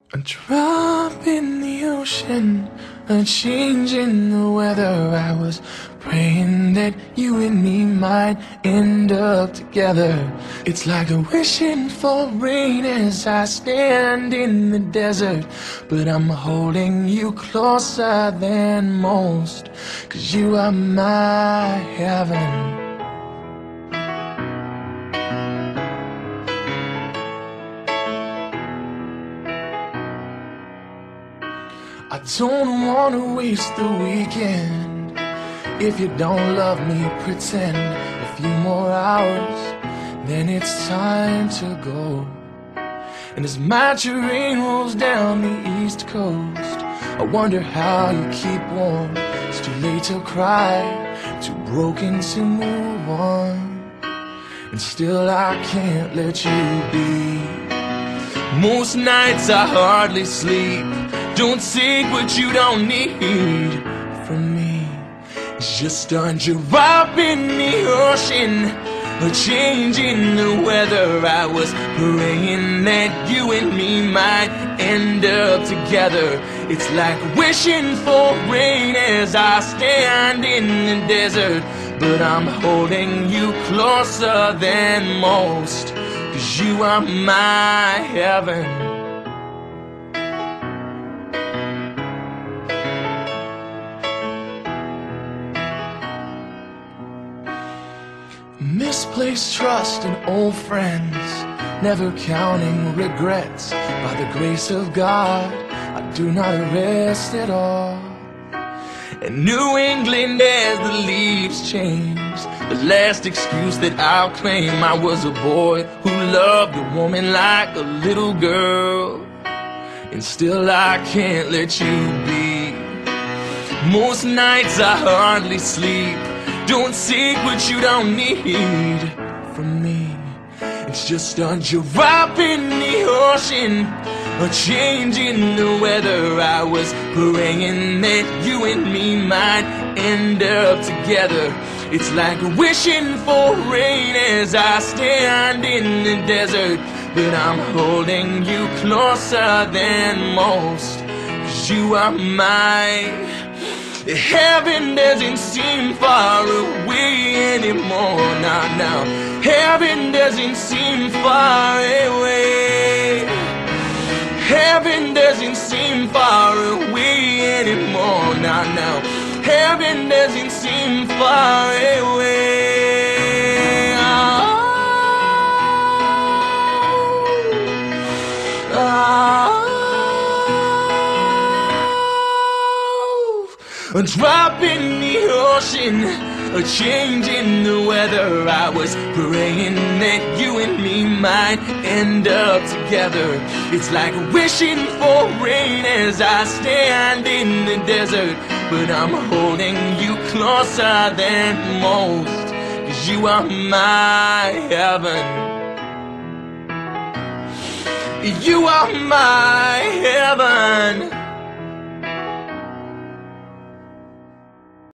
A drop in the ocean, a change in the weather. I was praying that you and me might end up together. It's like a wishing for rain as I stand in the desert. But I'm holding you closer than most, 'cause you are my heaven. I don't wanna waste the weekend. If you don't love me, pretend a few more hours, then it's time to go. And as my train rolls down the east coast, I wonder how you keep warm. It's too late to cry, too broken to move on, and still I can't let you be. Most nights I hardly sleep. Don't take what you don't need from me. It's just a drop in the ocean, a change in the weather. I was praying that you and me might end up together. It's like wishing for rain as I stand in the desert. But I'm holding you closer than most, 'cause you are my heaven. Misplaced trust in old friends, never counting regrets. By the grace of God, I do not rest at all. In New England as the leaves change, the last excuse that I'll claim, I was a boy who loved a woman like a little girl, and still I can't let you be. Most nights I hardly sleep. Don't take what you don't need from me. It's just a drop in the ocean, a change in the weather. I was praying that you and me might end up together. It's like wishing for rain as I stand in the desert. But I'm holding you closer than most, 'cause you are mine. Heaven doesn't seem far away anymore. Now, heaven doesn't seem far away. Heaven doesn't seem far away anymore. Now, heaven doesn't seem far away. A drop in the ocean, a change in the weather. I was praying that you and me might end up together. It's like wishing for rain as I stand in the desert. But I'm holding you closer than most, 'cause you are my heaven. You are my heaven.